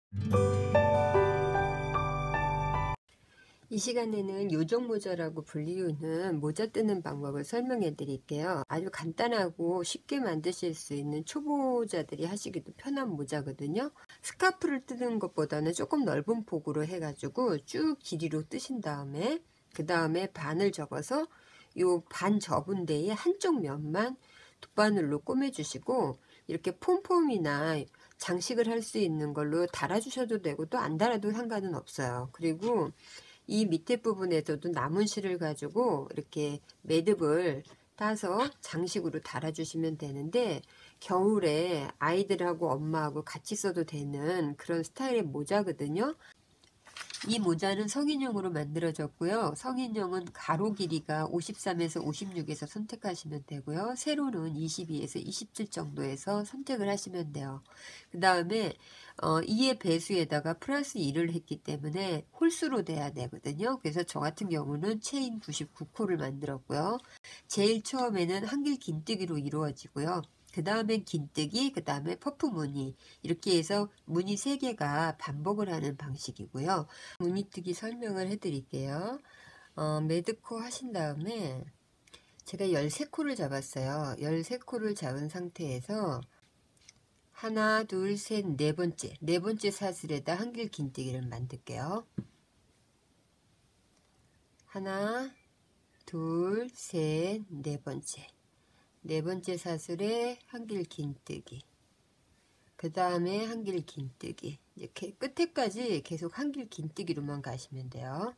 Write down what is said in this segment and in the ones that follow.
이 시간에는 요정 모자라고 불리우는 모자 뜨는 방법을 설명해 드릴게요. 아주 간단하고 쉽게 만드실 수 있는 초보자들이 하시기도 편한 모자거든요. 스카프를 뜨는 것보다는 조금 넓은 폭으로 해가지고 쭉 길이로 뜨신 다음에 그 다음에 반을 접어서 요 반 접은 데에 한쪽 면만 돗바늘로 꼬매주시고 이렇게 폼폼이나 장식을 할 수 있는 걸로 달아주셔도 되고 또 안 달아도 상관은 없어요. 그리고 이 밑에 부분에서도 남은 실을 가지고 이렇게 매듭을 따서 장식으로 달아주시면 되는데, 겨울에 아이들하고 엄마하고 같이 써도 되는 그런 스타일의 모자거든요. 이 모자는 성인용으로 만들어졌고요. 성인용은 가로 길이가 53에서 56에서 선택하시면 되고요. 세로는 22에서 27 정도에서 선택을 하시면 돼요. 그 다음에 2의 배수에다가 플러스 1을 했기 때문에 홀수로 돼야 되거든요. 그래서 저 같은 경우는 체인 99코를 만들었고요. 제일 처음에는 한길 긴뜨기로 이루어지고요. 그 다음에 긴뜨기, 그 다음에 퍼프 무늬, 이렇게 해서 무늬 3개가 반복을 하는 방식이고요. 무늬뜨기 설명을 해드릴게요. 매드코 하신 다음에 제가 13코를 잡았어요. 13코를 잡은 상태에서 하나, 둘, 셋, 네 번째 사슬에다 한길 긴뜨기를 만들게요. 하나, 둘, 셋, 네 번째 사슬에 한길 긴뜨기, 그 다음에 한길 긴뜨기, 이렇게 끝에까지 계속 한길 긴뜨기로만 가시면 돼요.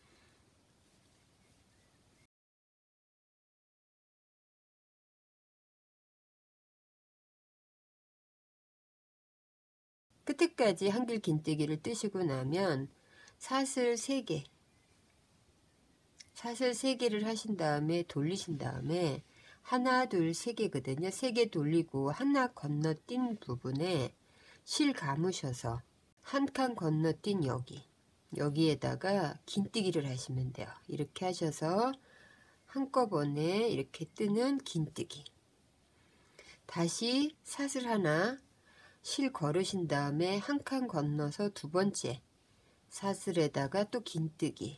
끝에까지 한길 긴뜨기를 뜨시고 나면 사슬 3개, 사슬 3개를 하신 다음에 돌리신 다음에 하나, 둘, 3개거든요. 3개 돌리고 하나 건너뛴 부분에 실 감으셔서 한 칸 건너뛴 여기에다가 긴뜨기를 하시면 돼요. 이렇게 하셔서 한꺼번에 이렇게 뜨는 긴뜨기, 다시 사슬 하나 실 걸으신 다음에 한 칸 건너서 두 번째 사슬에다가 또 긴뜨기,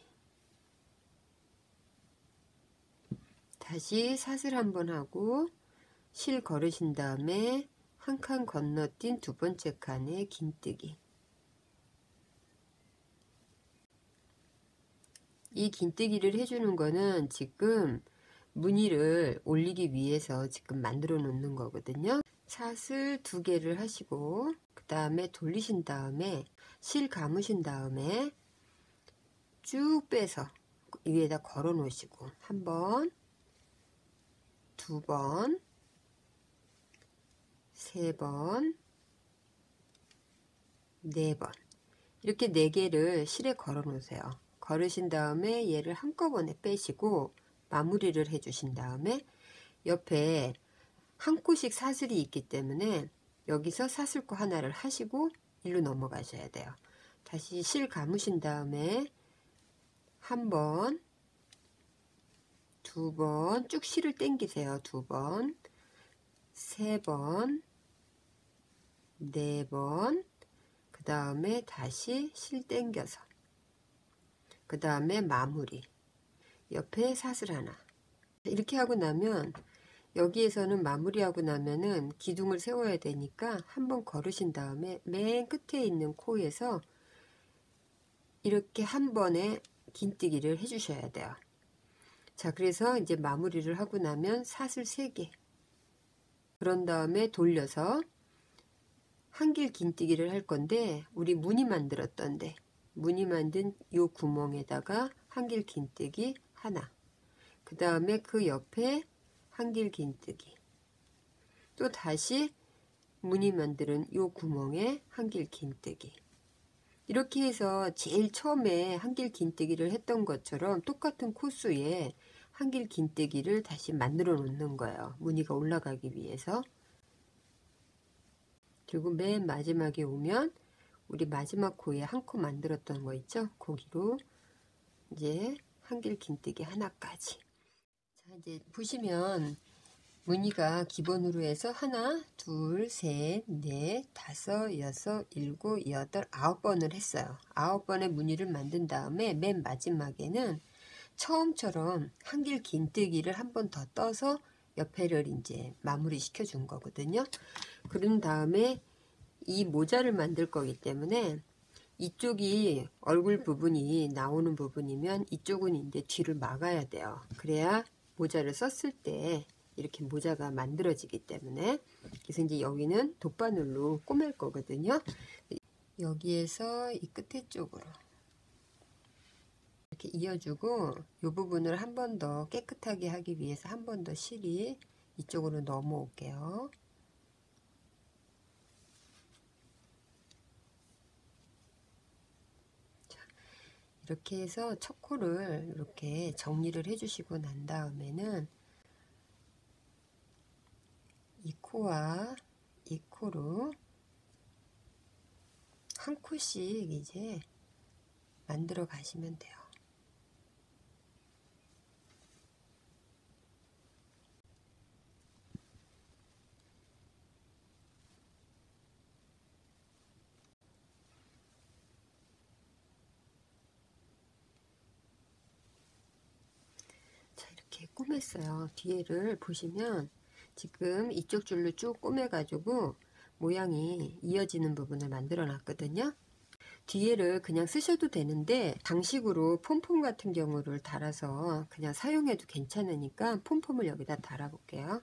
다시 사슬 한번 하고 실 걸으신 다음에 한 칸 건너뛴 두 번째 칸에 긴뜨기. 이 긴뜨기를 해주는 거는 지금 무늬를 올리기 위해서 지금 만들어 놓는 거거든요. 사슬 2개를 하시고 그 다음에 돌리신 다음에 실 감으신 다음에 쭉 빼서 위에다 걸어 놓으시고 한 번, 두 번, 세 번, 네 번, 이렇게 4개를 실에 걸어 놓으세요. 걸으신 다음에 얘를 한꺼번에 빼시고 마무리를 해 주신 다음에 옆에 한 코씩 사슬이 있기 때문에 여기서 사슬코 하나를 하시고 일로 넘어가셔야 돼요. 다시 실 감으신 다음에 한 번, 두 번 쭉 실을 당기세요. 두 번, 세 번, 네 번, 그 다음에 다시 실 당겨서 그 다음에 마무리, 옆에 사슬 하나. 이렇게 하고 나면 여기에서는 마무리하고 나면은 기둥을 세워야 되니까 한번 걸으신 다음에 맨 끝에 있는 코에서 이렇게 한 번에 긴뜨기를 해 주셔야 돼요. 자, 그래서 이제 마무리를 하고 나면 사슬 3개, 그런 다음에 돌려서 한길 긴뜨기를 할 건데, 우리 무늬 만들었던데 무늬 만든 요 구멍에다가 한길 긴뜨기 하나, 그 다음에 그 옆에 한길 긴뜨기, 또 다시 무늬 만드는 요 구멍에 한길 긴뜨기, 이렇게 해서 제일 처음에 한길 긴뜨기를 했던 것처럼 똑같은 코스에 한길 긴뜨기를 다시 만들어 놓는 거예요. 무늬가 올라가기 위해서. 그리고 맨 마지막에 오면 우리 마지막 코에 한 코 만들었던 거 있죠? 거기로 이제 한길 긴뜨기 하나까지. 자, 이제 보시면 무늬가 기본으로 해서 하나, 둘, 셋, 넷, 다섯, 여섯, 일곱, 여덟, 9번을 했어요. 9번의 무늬를 만든 다음에 맨 마지막에는 처음처럼 한길 긴뜨기를 한 번 더 떠서 옆에를 이제 마무리 시켜 준 거거든요. 그런 다음에 이 모자를 만들 거기 때문에 이쪽이 얼굴 부분이 나오는 부분이면 이쪽은 이제 뒤를 막아야 돼요. 그래야 모자를 썼을 때 이렇게 모자가 만들어지기 때문에. 그래서 이제 여기는 돗바늘로 꼬맬 거거든요. 여기에서 이 끝에 쪽으로 이렇게 이어주고 이 부분을 한 번 더 깨끗하게 하기 위해서 한 번 더 실이 이쪽으로 넘어올게요. 자, 이렇게 해서 첫 코를 이렇게 정리를 해주시고 난 다음에는 이 코와 이 코로 한 코씩 이제 만들어 가시면 돼요. 자, 이렇게 꼬맸어요. 뒤에를 보시면 지금 이쪽 줄로 쭉 꼬매 가지고 모양이 이어지는 부분을 만들어 놨거든요. 뒤에를 그냥 쓰셔도 되는데 장식으로 폼폼 같은 경우를 달아서 그냥 사용해도 괜찮으니까 폼폼을 여기다 달아 볼게요.